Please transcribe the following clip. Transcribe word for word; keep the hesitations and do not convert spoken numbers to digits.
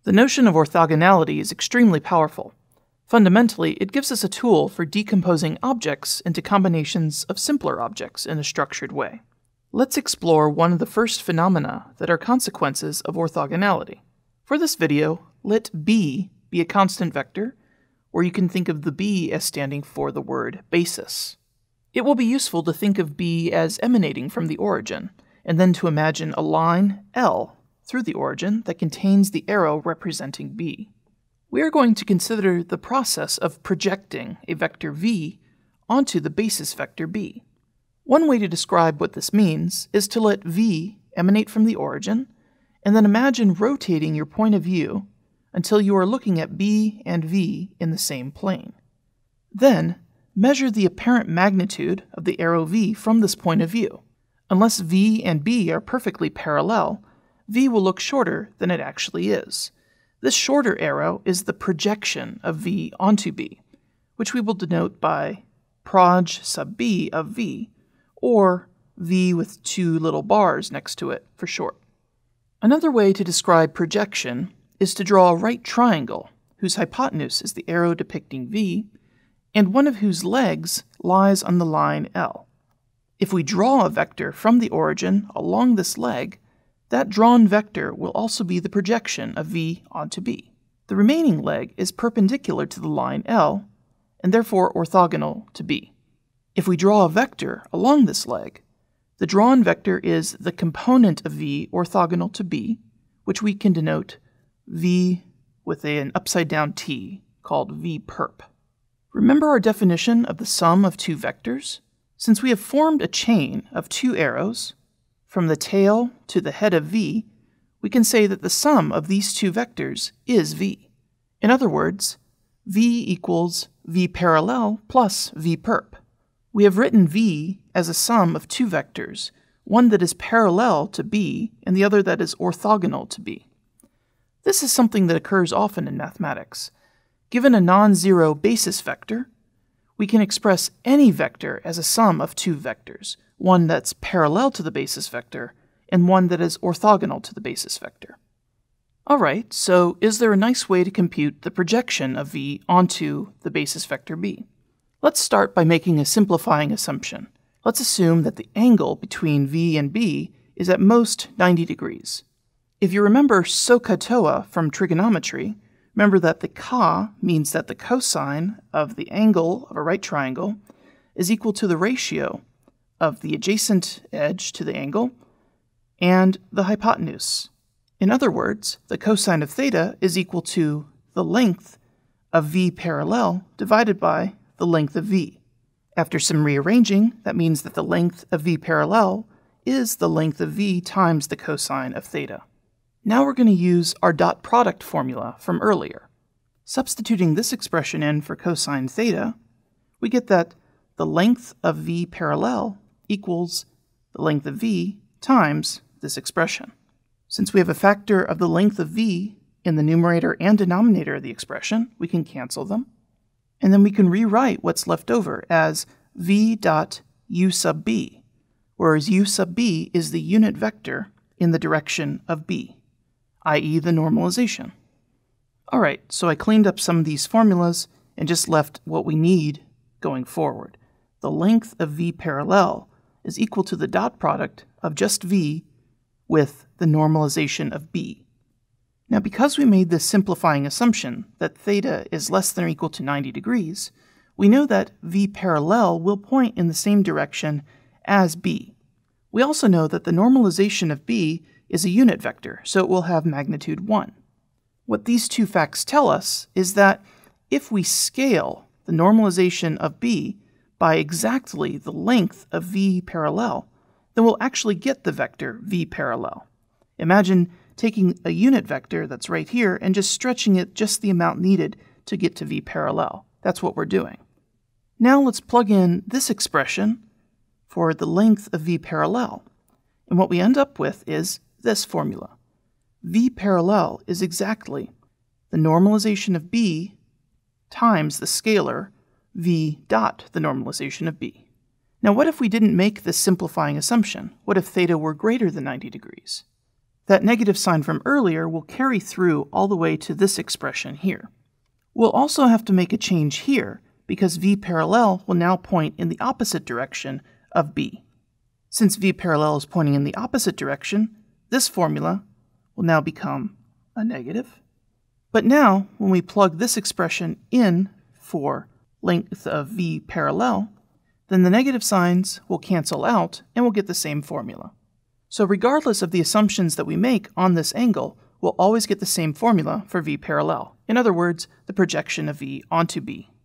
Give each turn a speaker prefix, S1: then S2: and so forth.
S1: The notion of orthogonality is extremely powerful. Fundamentally, it gives us a tool for decomposing objects into combinations of simpler objects in a structured way. Let's explore one of the first phenomena that are consequences of orthogonality. For this video, let B be a constant vector, or you can think of the B as standing for the word basis. It will be useful to think of B as emanating from the origin, and then to imagine a line, L, through the origin that contains the arrow representing B. We are going to consider the process of projecting a vector V onto the basis vector B. One way to describe what this means is to let V emanate from the origin, and then imagine rotating your point of view until you are looking at B and V in the same plane. Then, measure the apparent magnitude of the arrow V from this point of view. Unless V and B are perfectly parallel, V will look shorter than it actually is. This shorter arrow is the projection of V onto B, which we will denote by proj sub B of V, or V with two little bars next to it for short. Another way to describe projection is to draw a right triangle whose hypotenuse is the arrow depicting V, and one of whose legs lies on the line L. If we draw a vector from the origin along this leg, that drawn vector will also be the projection of V onto B. The remaining leg is perpendicular to the line L, and therefore orthogonal to B. If we draw a vector along this leg, the drawn vector is the component of V orthogonal to B, which we can denote V with an upside-down T, called V perp. Remember our definition of the sum of two vectors? Since we have formed a chain of two arrows, from the tail to the head of V, we can say that the sum of these two vectors is V. In other words, V equals V parallel plus V perp. We have written V as a sum of two vectors, one that is parallel to B and the other that is orthogonal to B. This is something that occurs often in mathematics. Given a non-zero basis vector, we can express any vector as a sum of two vectors, one that's parallel to the basis vector and one that is orthogonal to the basis vector. Alright, so is there a nice way to compute the projection of V onto the basis vector B? Let's start by making a simplifying assumption. Let's assume that the angle between V and B is at most ninety degrees. If you remember SOHCAHTOA from trigonometry, remember that the ka means that the cosine of the angle of a right triangle is equal to the ratio of the adjacent edge to the angle and the hypotenuse. In other words, the cosine of theta is equal to the length of V parallel divided by the length of V. After some rearranging, that means that the length of V parallel is the length of V times the cosine of theta. Now we're going to use our dot product formula from earlier. Substituting this expression in for cosine theta, we get that the length of V parallel equals the length of V times this expression. Since we have a factor of the length of V in the numerator and denominator of the expression, we can cancel them. And then we can rewrite what's left over as V dot U sub B, whereas U sub B is the unit vector in the direction of B, that is the normalization. Alright, so I cleaned up some of these formulas and just left what we need going forward. The length of V parallel is equal to the dot product of just V with the normalization of B. Now, because we made this simplifying assumption that theta is less than or equal to ninety degrees, we know that V parallel will point in the same direction as B. We also know that the normalization of B is a unit vector, so it will have magnitude one. What these two facts tell us is that if we scale the normalization of B by exactly the length of V parallel, then we'll actually get the vector V parallel. Imagine taking a unit vector that's right here and just stretching it just the amount needed to get to V parallel. That's what we're doing. Now let's plug in this expression for the length of V parallel. And what we end up with is this formula. V parallel is exactly the normalization of B times the scalar V dot the normalization of B. Now what if we didn't make this simplifying assumption? What if theta were greater than ninety degrees? That negative sign from earlier will carry through all the way to this expression here. We'll also have to make a change here, because v parallel will now point in the opposite direction of b. Since v parallel is pointing in the opposite direction, this formula will now become a negative. But now, when we plug this expression in for length of v parallel, then the negative signs will cancel out and we'll get the same formula. So regardless of the assumptions that we make on this angle, we'll always get the same formula for v parallel. In other words, the projection of v onto b.